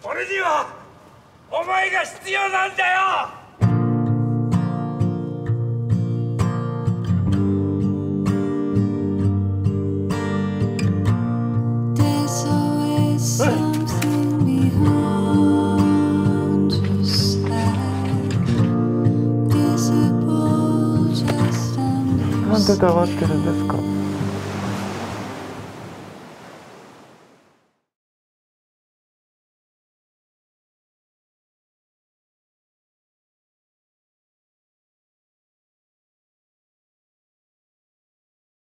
俺にはお前が必要なんだよ。 なんで黙ってるんですか？